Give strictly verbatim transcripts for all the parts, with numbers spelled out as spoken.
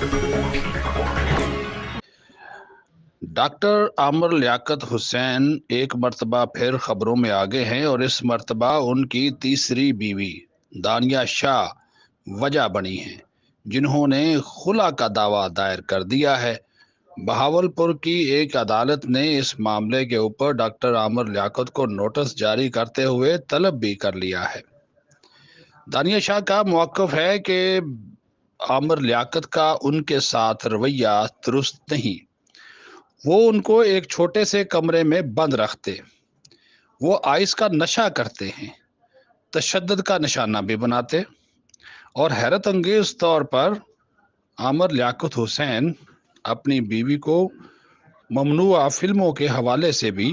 Doctor Aamir Liaquat حسین ایک مرتبہ پھر خبروں میں آگے ہیں اور اس مرتبہ ان کی تیسری بیوی دانیہ شاہ وجہ بنی ہیں، جنہوں نے خلا کا دعویٰ دائر کر دیا ہے۔ بہاولپور کی ایک عدالت نے اس معاملے کے اوپر ڈاکٹر عامر لیاقت کو نوٹس جاری کرتے ہوئے طلب بھی کر لیا ہے۔ دانیہ شاہ کا موقف ہے کہ عامر لیاقت کا ان کے ساتھ رویہ درست نہیں۔ وہ ان کو ایک چھوٹے سے کمرے میں بند رکھتے، وہ آئس کا نشہ کرتے ہیں، تشدد کا نشانہ بھی بناتے، اور حیرت انگیز طور پر عامر لیاقت حسین اپنی بیوی کو ممنوعہ فلموں کے حوالے سے بھی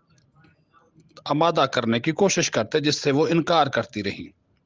آمادہ کرنے کی کوشش کرتے، جس سے وہ انکار کرتی رہی۔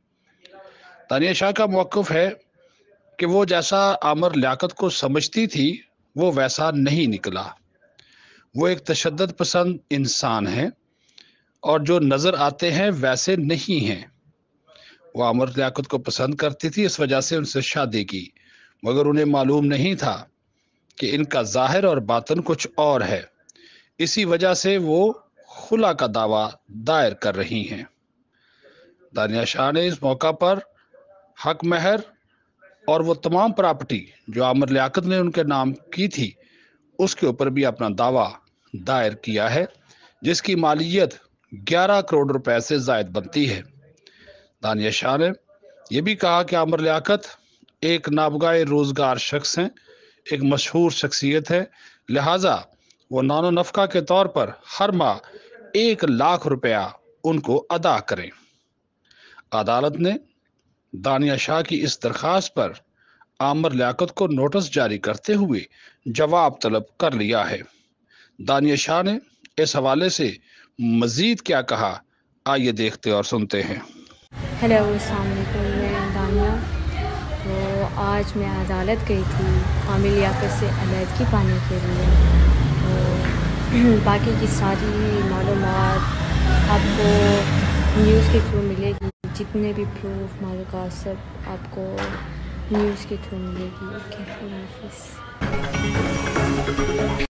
دانیہ شاہ کا موقف ہے کہ وہ جیسا عامر لیاقت کو سمجھتی تھی وہ ویسا نہیں نکلا۔ وہ ایک تشدد پسند انسان ہیں اور جو نظر آتے ہیں ویسے نہیں ہیں۔ وہ عامر لیاقت کو پسند کرتی تھی، اس وجہ سے ان سے شادی کی، مگر انہیں معلوم نہیں تھا کہ ان کا ظاہر اور باطن کچھ اور ہے۔ اسی وجہ سے وہ خلا کا دعویٰ دائر کر رہی ہیں۔ دانیہ شاہ نے اس موقع پر حق مہر اور وہ تمام پراپرٹی جو عامر لیاقت نے ان کے نام کی تھی اس کے اوپر بھی اپنا دعویٰ دائر کیا ہے، جس کی مالیت گیارہ کروڑ روپے سے زائد بنتی ہے۔ دانیہ شاہ نے یہ بھی کہا کہ عامر لیاقت ایک نابغہ روزگار شخص ہیں، ایک مشہور شخصیت ہے، لہٰذا وہ نان و نفقہ کے طور پر ہر ماہ ایک لاکھ روپیہ ان کو ادا کریں۔ عدالت نے دانیہ شاہ کی اس درخواست پر عامر لیاقت کو نوٹس جاری کرتے ہوئے جواب طلب کر لیا ہے۔ دانیہ شاہ نے اس حوالے سے مزید کیا کہا، آئیے دیکھتے اور سنتے ہیں۔ ہیلو، السلام علیکم، میں دانیہ۔ تو آج میں عدالت گئی تھی عامر لیاقت سے علیحدگی پانے کے لیے۔ تو باقی کی ساری معلومات آپ کو نیوز کے تھرو ملے گی، جتنے بھی پروف معلومات سب آپ کو نیوز کے تھرو ملے گی۔ اوکے، اللہ حافظ۔